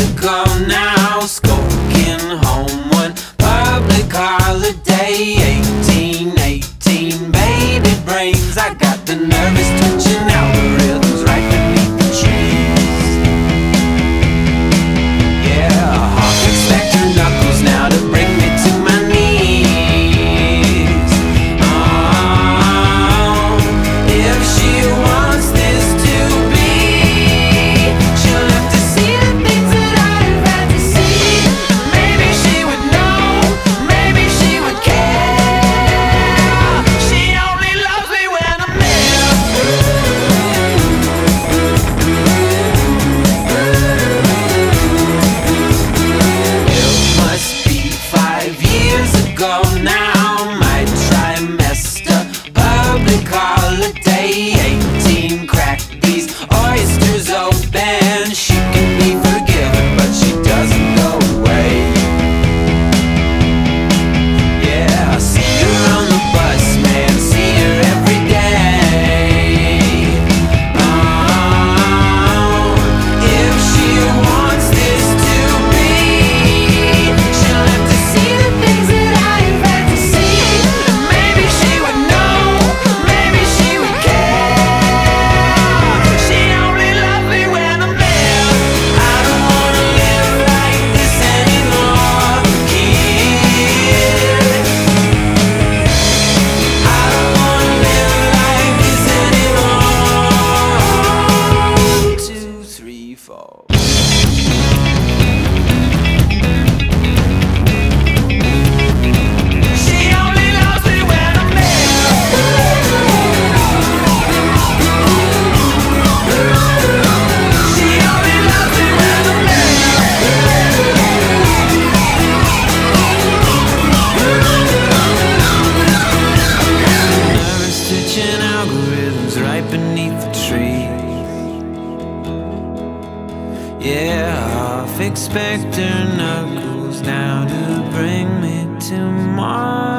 ago now, skulking home one public holiday. 18, baby brains, I got the nervous twitching algorithms right beneath the trees. Yeah, Hawk expect her knuckles now to bring me to my knees. Oh, if she wants this to be, she'll have to see the things that I've had to see. Maybe she would know, maybe she would care. She only loves me when I'm there. It must be 5 years ago now, my trimester, public holiday. 18, crack these oysters open. She can be forgiven, but she doesn't go away. Yeah, I see her on the bus, man, see her every day. Oh, if she wants this to be, she'll have to see the things that I've had to see. Maybe she would know, maybe she would care. She only loves me when I'm there. I don't wanna live like this anymore, kid. I don't wanna live like this anymore. 2, 3, 4. She only loves me when I'm there. She only loves me when I'm there. Nervous twitching algorithms right beneath the trees. Yeah, half expect her knuckles now to bring me to my